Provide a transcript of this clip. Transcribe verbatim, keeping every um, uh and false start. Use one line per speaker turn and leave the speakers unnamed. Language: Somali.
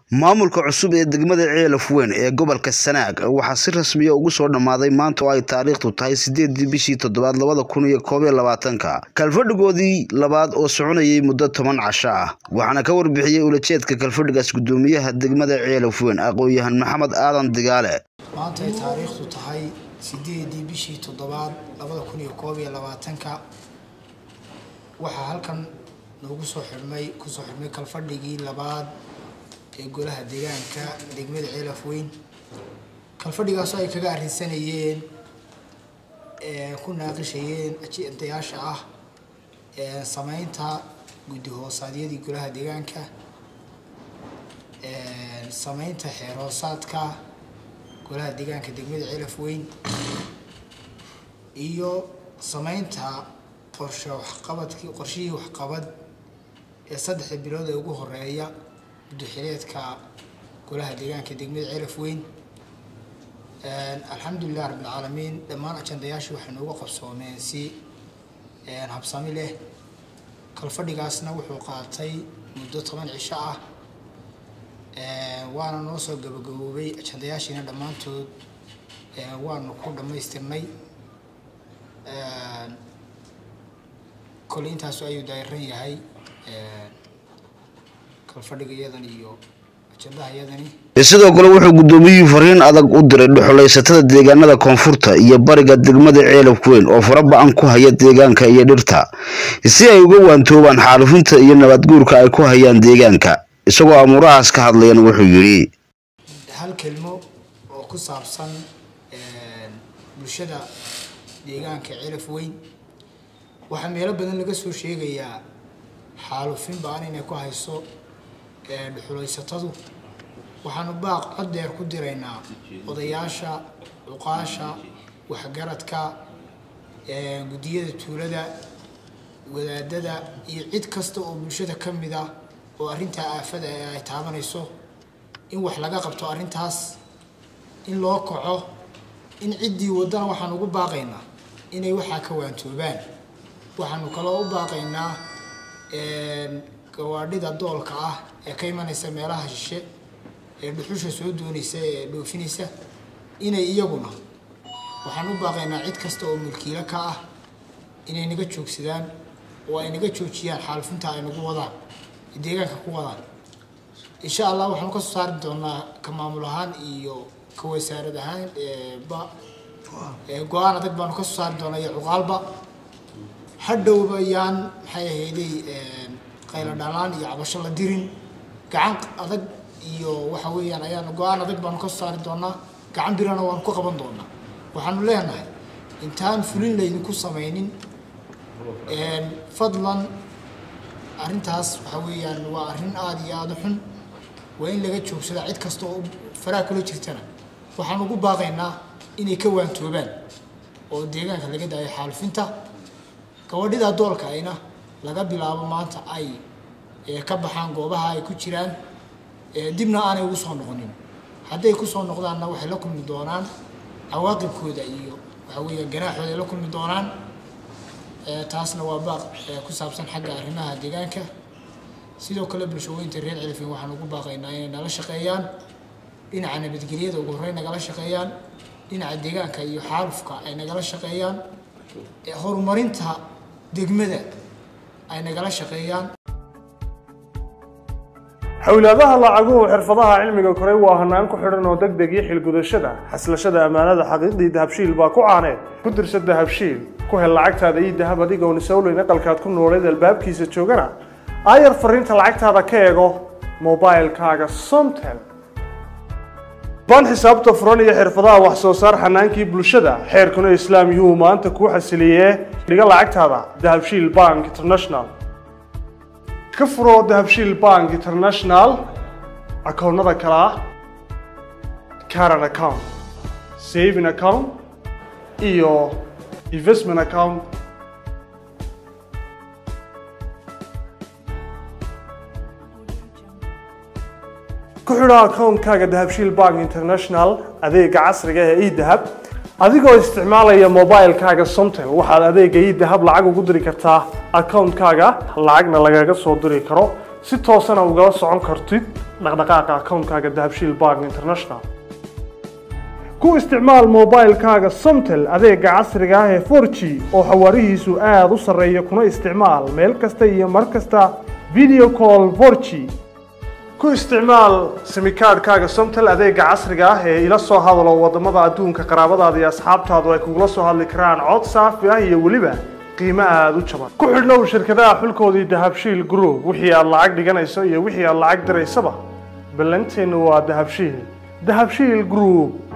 maamulka cusub ee degmada Ceelaf Weyn ee gobolka Sanaag waxa si rasmi ah ugu soo dhamaaday maanta oo ay taariikhdu tahay sideedii bishii toddobaad labada kun iyo koob iyo labaatanka kalfadhigoodii labaad oo soconayay muddo toban casho ah waxaana ka warbixiyay ulajeedka kalfadhigaas gudoomiyaha degmada Ceelaf Weyn aqoon-yahan Maxamed Aadan Digaale
maanta ay taariikhdu tahay sideedii bishii toddobaad labada kun iyo koob iyo labaatanka waxa halkan noogu soo xirmay ku soo xirmay kalfadhigii labaad ee golaha deegaanka degmada Ceelaf Weyn kalfadhigaas ay kaga arrinsanayeen ee ku naaqashayeen ajendayaasha ah ee sameynta guddi hoosaadiyadii golaha deegaanka ee sameynta xeer hoosaadka golaha deegaanka degmada Ceelaf Weyn iyo sameynta qorshe waxqabadkii qorshihii waxqabad ee saddex bilood ee ugu horeeya duxileedka golaha deegaanka degmada Ceelaf Weyn een alxamdulillah rabbil caalamiin dhamaan ajendayaashu waxay noogu qabsoomeen si een habsami leh kalfadhigaasna wuxuu qaatay muddo toban cisho ah ee waana noo soo gabagaboobay ajendayaashina dhamaantood ee waanu ku dhameystirnay een kolintaas ayuu daayiran yahay ee kalfadhigayadan iyo ajandahayadani
sidoo kale wuxuu gudoomiyay fariin adag u diray dhuxulaysatada deegaanada koonfurta iyo bariga degmada Ceelaf Weyn oo farabaan ku haya deegaanka iyo dhirta si ay uga waantoobaan xaalufinta iyo nabad guurka ay ku hayaan deegaanka isagoo amurahaas ka hadlayaan wuxuu yiri
hal kelmo oo ku saabsan ee bulshada deegaanka Ceelaf Weyn waxa meelo badan laga soo sheegayaa xaalufin baan inay ku hayso ee dhuxulaysatadu waxaanu baaq cod dheer ku diraynaa odayaasha uqaasha waxgaradka ee gudiyada tuulada wadaadada iyo cid kasta oo bulshada kamid ah oo arinta aafada ay taabanayso in wax laga qabto arintaas in loo kaco in cidii wadana waxaan ugu baaqaynaa inay waxa ka waantoobaan waxaanu kala u baaqaynaa ee gawaadhida doolka ah ee ka imanaysa meelaha shishe ee dhuxusha soo doonaysa ee dhoofinaysa inay iyaguna waxaan u baaqaynaa cid kasta oo mulkiile ka ah inay naga joogsadaan oo ay naga joojiyaan xaalfinta ay nagu wadaan deegaanka ku wadaan insha Allah waxaan ka soo saari doonaa ka maamul ahaan iyo ka wasaarad ahaan ee ba ee go'aan adag baan ka soo saari doonaa iyo cuqaalba hadhowba yaan maxay ahaydey ee qaylo dhalaan iyo cabasho la dirin gacan adag iyo waxa weeyaan ayaan go'aan adag baan ka soo saari doonaa gacan birana waan ku qaban doonaa waxaanu leenahay intaan fulin leeynin ku sameeynin ee fadlan arintaas waxa weeyaan waa arin aad iyo aad u xun waa in laga joogsada cid kasta oo faraa kula jirtana waxaan ugu baaqaynaa inay ka waantoobaan oo deegaanka laga daayo xaalfinta gawadhida doolka ayna laga bilaabo maanta ay ee ka baxaan goobaha ay ku jiraan ee dibna aanay ugu soo noqonin haday ku soo noqdaanna waxay la kulmi doonaan awaaqibkooda iyo waxa weeyaan ganaaxooda la kulmi doonaan ee taasna waa baaq ku saabsan xagga arrimaha deegaanka sidoo kale bulshooyinka reer Ceelaf Weyn waxaan ugu baaqaynaa inay nala shaqeeyaan dhinaca nabadgelyada ugu horeyn nagala shaqeeyaan dhinaca deegaanka iyo xaalufka ay nagala shaqeeyaan ee horumarinta degmada ay nagala shaqeeyaan
xawlaadaha lacaguhu xirfadaha cilmiga koray waa hanaan ku xidhan oo degdeg iyo xilgudashada xaslashada amaanada xaqiiqdii dahabshiil baa ku caaneed ku dirsa dahabshiil ku hel lacagtaada iyo dahab adigoon isawleyn aqalkaad ku nooleed albaabkiisa joogana ayar fariinta lacagtaada ka eego mobilekaaga Somtel baan xisaabta furan iyo xirfadaha wax soo saar xanaankii bulshada xeerkuna islaam yuhu maanta ku xasiliyee dhiga lacagtaada dahabshiil bank international ka furo dahabshiil bank international akoonnada kala ah current account saving account iyo investment account ku xidho akoonkaaga dahabshiil bank international adeega casriga ah ee e-dahab adigoo isticmaalaya mobilekaaga Somtel waxaad adeega e-dahab lacag ugu diri kartaa account-kaaga lacagna lagaga soo diri karo si toos ah uga socon kartid dhaqdhaqaaqa akoonkaaga dahabshiil bank international ku isticmaal moobaylkaaga somtel adeega casriga ah ee four G oo xawaarihiisu aad u sarreeya kuna isticmaal meel kasta iyo mar kasta video call four G ku isticmaal simikaadhkaaga somtel adeega casriga ah ee ila soo hadalo wadamada adduunka qaraabadaada iyo asxaabtaadu ay kugula soo hadli karaan cod saafi ah iyo weliba qiimo aad u jaban ku xidhnow shirkadaha xulkoodii dahabshiil group wixii aad lacag dhiganayso iyo wixii aad lacag diraysaba ballanteenu waa dahabshiil dahabshiil group